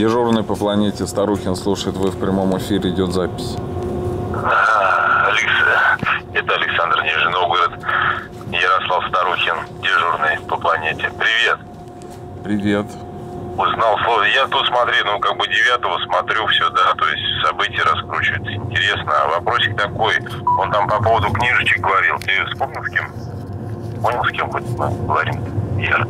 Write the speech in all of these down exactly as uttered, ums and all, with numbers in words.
Дежурный по планете Старухин слушает, вы в прямом эфире, идет запись. А, Алекс, это Александр, Нижний Новгород, Ярослав Старухин, дежурный по планете. Привет. Привет. Узнал слово. Я тут смотри, ну как бы девятого смотрю все, да, то есть события раскручиваются. Интересно. А вопросик такой, он там по поводу книжечек говорил. Ты вспомнил с кем? Понял, с кем хоть мы говорим? Я.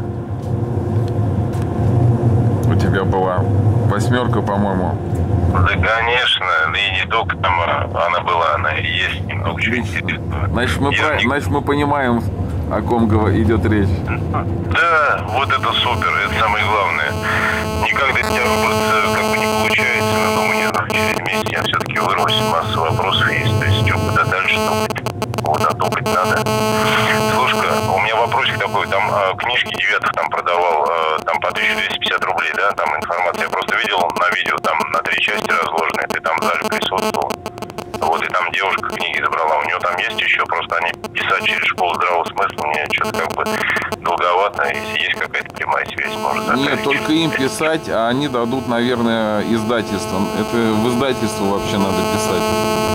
У тебя была восьмерка, по-моему. Да, конечно, и не только там она была, она и есть немного чего интересного. Значит, мы, Я про... не... Значит, мы понимаем, о ком идет речь. Да, вот это супер, это самое главное. Никогда тебя выбраться как бы не получается, но думаю, нет, через месяц я все-таки вырвусь, масса вопросов есть, то есть что, куда дальше топать? Вот, а топать надо. Слушай-ка, у меня вопросик такой, там э, книжки девятых там продавал, э, там по тысяче двести пятьдесят рублей, да, там информация, я просто видел на видео, там на три части разложенные, ты там в зале присутствовал. Вот, и там девушка книги забрала, у нее там есть еще, просто они писать через школу здравого смысла, мне что-то как бы долговато, если есть какая-то прямая связь, может закрыть. Нет, только им писать, а они дадут, наверное, издательство. Это в издательство вообще надо писать.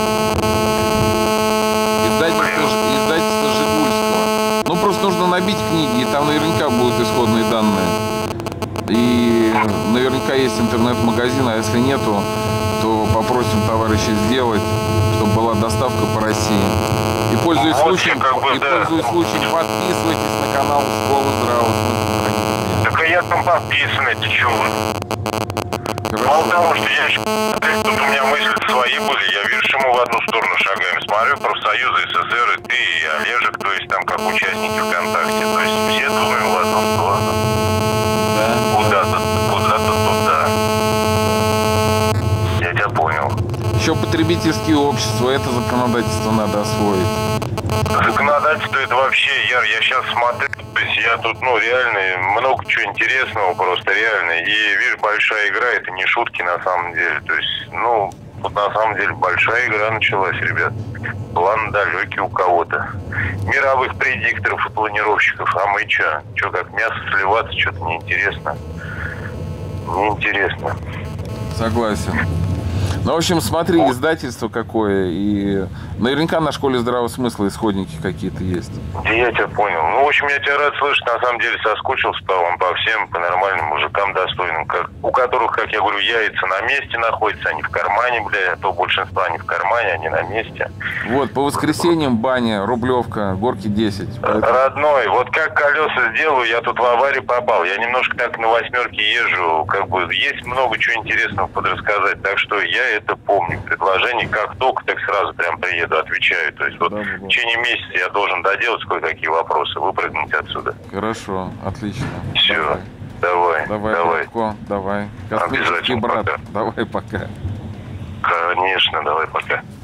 Издательство, издательство Жигульского. Ну, просто нужно набить книги, и там наверняка будут исходные данные. И наверняка есть интернет-магазин, а если нету, то попросим товарища сделать, чтобы была доставка по России. И пользуясь вот случаем, как бы, и да. пользуясь случаем, подписывайтесь на канал Школы здравого смысла. Так а я там подписан, эти чего? Мало того, что я еще... Тут у меня мысли свои были, я вижу, мы в одну сторону шагаем. Смотрю, профсоюзы СССР, и ты, и Олежек, то есть там как участники ВКонтакте. То есть все думаем в одну сторону. Да. Куда-то, куда-то туда. Я тебя понял. Еще потребительские общества, это законодательство надо освоить. Законодательство это вообще, Яр, я сейчас смотрю, то есть я тут, ну, реально, много чего интересного просто, реально. И вижу, большая игра, это не шутки на самом деле. То есть, ну, вот на самом деле большая игра началась, ребят. План далекий у кого-то. Мировых предикторов и планировщиков. А мы что? Что, как мясо сливаться, что-то неинтересно. Неинтересно. Согласен. Ну, в общем, смотри, издательство какое, и наверняка на Школе здравого смысла исходники какие-то есть. Да я тебя понял. Ну, в общем, я тебя рад слышать. На самом деле соскучился по вам, по всем, по нормальным мужикам достойным, как, у которых, как я говорю, яйца на месте находятся, они в кармане, бля, а то большинство они в кармане, они на месте. Вот, по воскресеньям баня, Рублевка, Горки десять. Поэтому... Родной, вот как колеса сделаю, я тут в аварию попал. Я немножко так на восьмерке езжу, как бы есть много чего интересного подрассказать, так что я это помню. Предложение, как только, так сразу прям приеду, отвечаю. То есть вот да, в течение месяца я должен доделать кое-какие вопросы, выпрыгнуть отсюда. Хорошо, отлично. Все, давай, давай, давай, легко, давай. Обязательно, брат. пока. Давай, пока. Конечно, давай, пока.